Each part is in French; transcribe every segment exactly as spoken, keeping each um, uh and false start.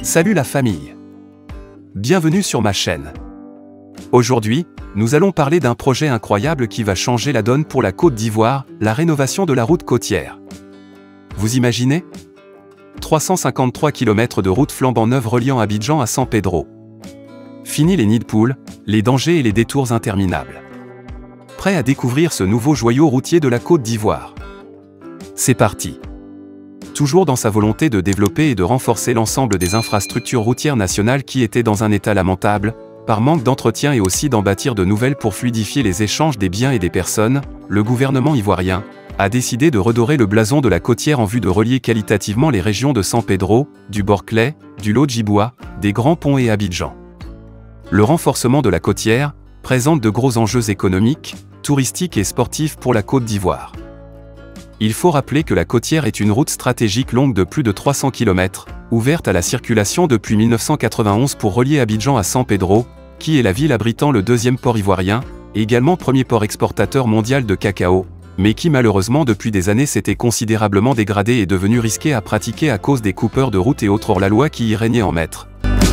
Salut la famille! Bienvenue sur ma chaîne. Aujourd'hui, nous allons parler d'un projet incroyable qui va changer la donne pour la Côte d'Ivoire, la rénovation de la route côtière. Vous imaginez? trois cent cinquante-trois kilomètres de route flambant neuve reliant Abidjan à San Pedro. Fini les nids de poules, les dangers et les détours interminables. Prêt à découvrir ce nouveau joyau routier de la Côte d'Ivoire? C'est parti! Toujours dans sa volonté de développer et de renforcer l'ensemble des infrastructures routières nationales qui étaient dans un état lamentable, par manque d'entretien et aussi d'en bâtir de nouvelles pour fluidifier les échanges des biens et des personnes, le gouvernement ivoirien a décidé de redorer le blason de la côtière en vue de relier qualitativement les régions de San Pedro, du Borkley, du Lodjiboua, des Grands Ponts et Abidjan. Le renforcement de la côtière présente de gros enjeux économiques, touristiques et sportifs pour la Côte d'Ivoire. Il faut rappeler que la côtière est une route stratégique longue de plus de trois cents kilomètres, ouverte à la circulation depuis mille neuf cent quatre-vingt-onze pour relier Abidjan à San Pedro, qui est la ville abritant le deuxième port ivoirien, et également premier port exportateur mondial de cacao, mais qui malheureusement depuis des années s'était considérablement dégradé et devenu risqué à pratiquer à cause des coupeurs de route et autres hors-la-loi qui y régnaient en maître.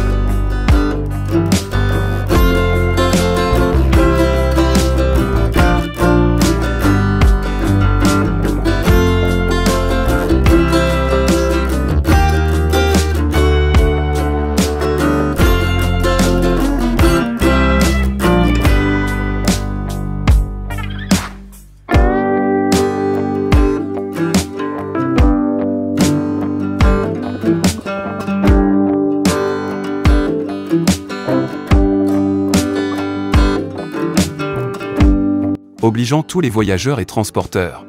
Obligeant tous les voyageurs et transporteurs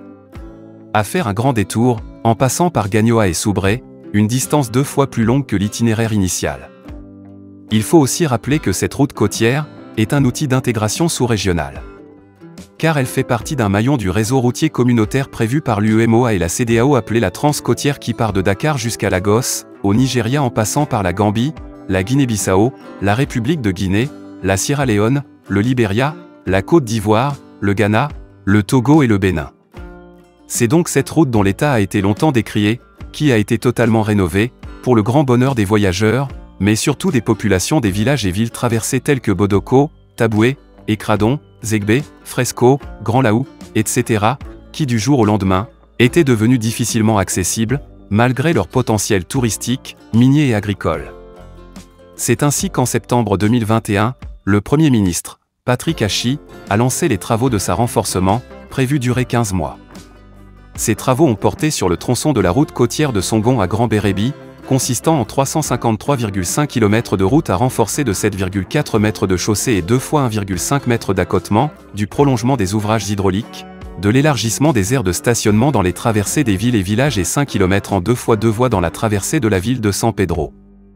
à faire un grand détour, en passant par Gagnoa et Soubré, une distance deux fois plus longue que l'itinéraire initial. Il faut aussi rappeler que cette route côtière est un outil d'intégration sous-régionale, car elle fait partie d'un maillon du réseau routier communautaire prévu par l'U E M O A et la C E D A O appelé la Trans-Côtière qui part de Dakar jusqu'à Lagos, au Nigeria en passant par la Gambie, la Guinée-Bissau, la République de Guinée, la Sierra Leone, le Libéria, la Côte d'Ivoire, le Ghana, le Togo et le Bénin. C'est donc cette route dont l'état a été longtemps décrié, qui a été totalement rénovée, pour le grand bonheur des voyageurs, mais surtout des populations des villages et villes traversées tels que Bodoko, Taboué, Ekradon, Zegbé, Fresco, Grand Laou, et cetera, qui du jour au lendemain, étaient devenus difficilement accessibles, malgré leur potentiel touristique, minier et agricole. C'est ainsi qu'en septembre deux mille vingt et un, le Premier ministre, Patrick Achi, a lancé les travaux de sa renforcement, prévus durer quinze mois. Ces travaux ont porté sur le tronçon de la route côtière de Songon à Grand Bérébi, consistant en trois cent cinquante-trois virgule cinq kilomètres de route à renforcer de sept virgule quatre mètres de chaussée et deux fois un virgule cinq mètres d'accotement, du prolongement des ouvrages hydrauliques, de l'élargissement des aires de stationnement dans les traversées des villes et villages et cinq kilomètres en deux fois deux voies dans la traversée de la ville de San Pedro.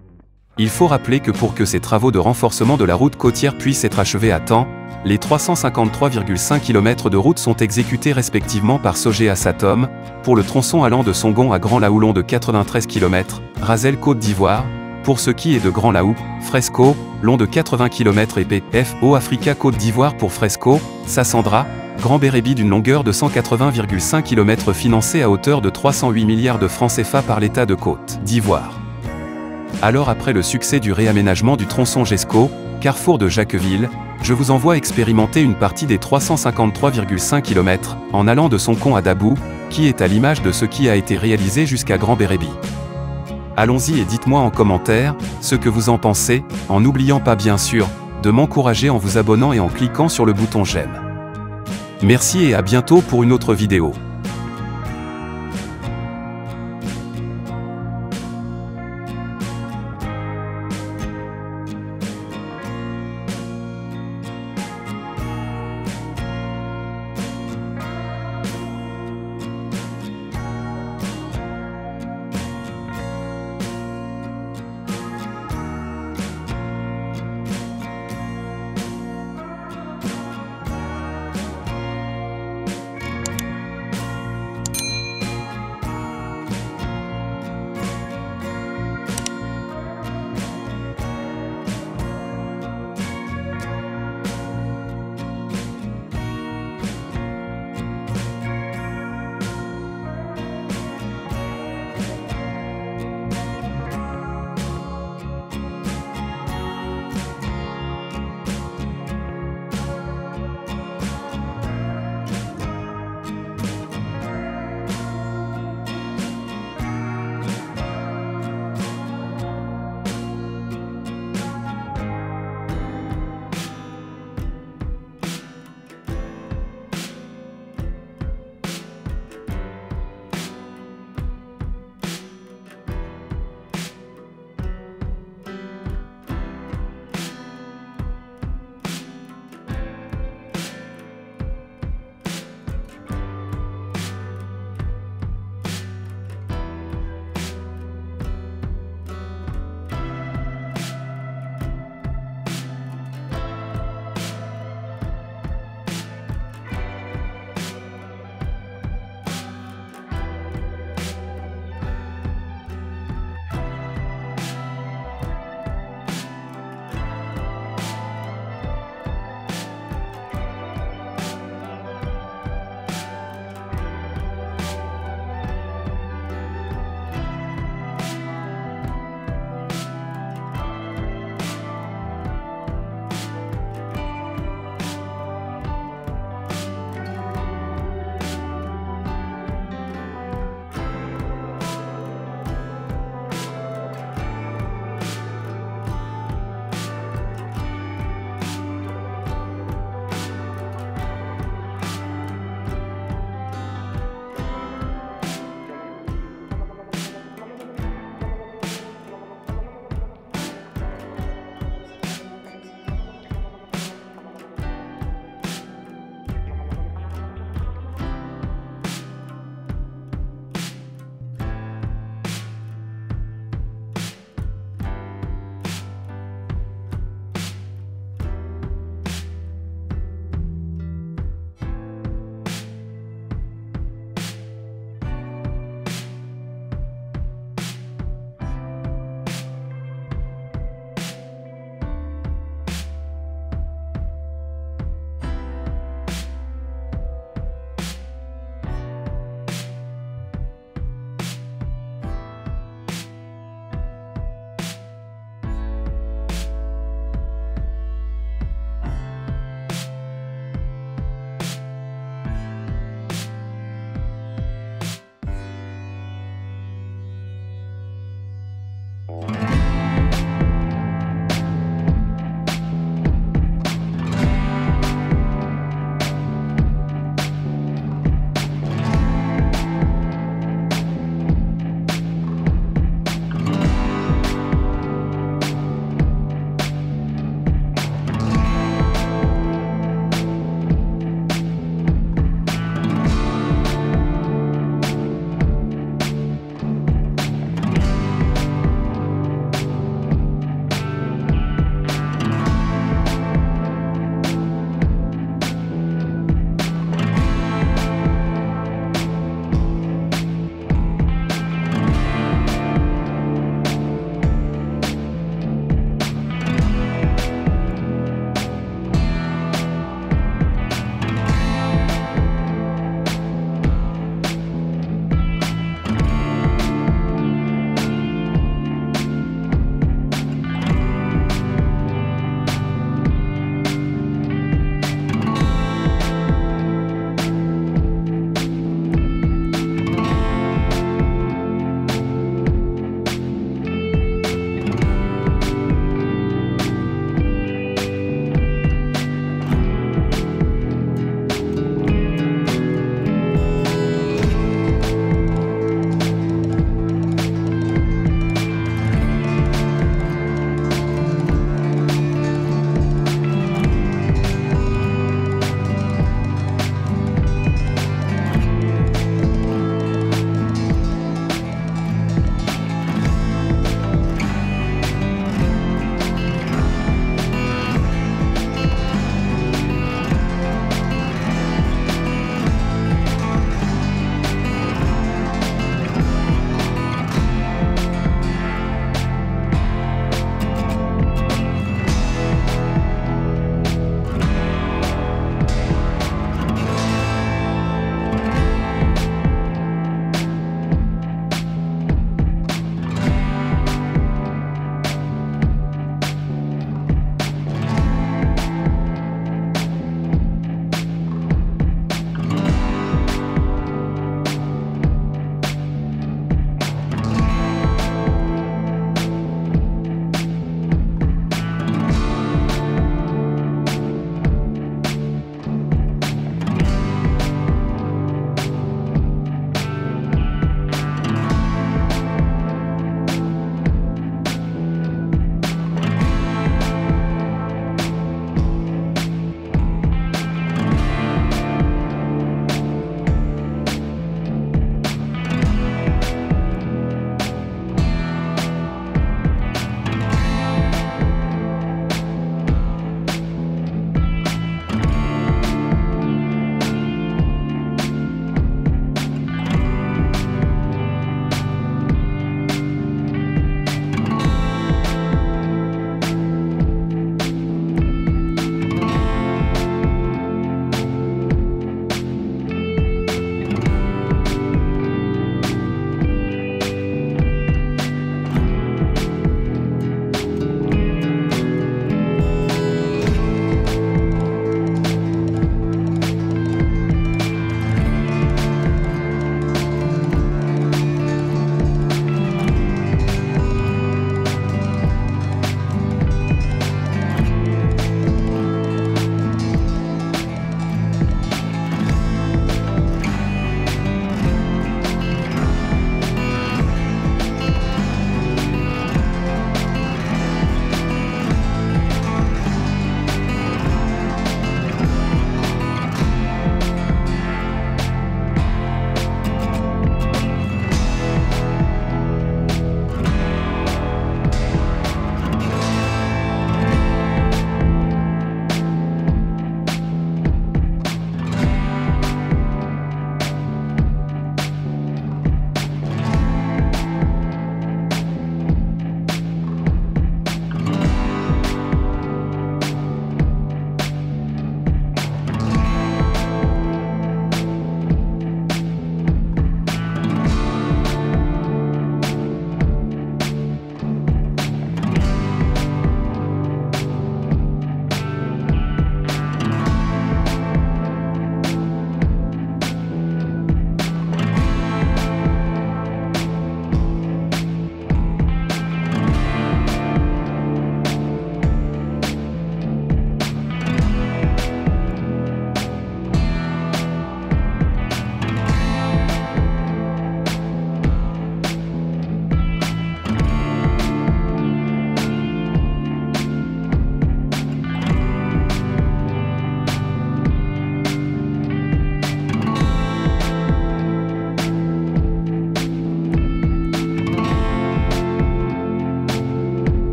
Il faut rappeler que pour que ces travaux de renforcement de la route côtière puissent être achevés à temps, les trois cent cinquante-trois virgule cinq kilomètres de route sont exécutés respectivement par Sogea Satom, pour le tronçon allant de Songon à Grand Laou long de quatre-vingt-treize kilomètres, Razel Côte d'Ivoire, pour ce qui est de Grand Laou, Fresco, long de quatre-vingts kilomètres et P F O Africa Côte d'Ivoire pour Fresco, Sassandra, Grand Bérébi d'une longueur de cent quatre-vingts virgule cinq kilomètres financé à hauteur de trois cent huit milliards de francs C F A par l'État de Côte d'Ivoire. Alors après le succès du réaménagement du tronçon Gesco, carrefour de Jacqueville, je vous envoie expérimenter une partie des trois cent cinquante-trois virgule cinq kilomètres, en allant de Songon à Dabou, qui est à l'image de ce qui a été réalisé jusqu'à Grand Bérébi. Allons-y et dites-moi en commentaire ce que vous en pensez, en n'oubliant pas bien sûr, de m'encourager en vous abonnant et en cliquant sur le bouton j'aime. Merci et à bientôt pour une autre vidéo.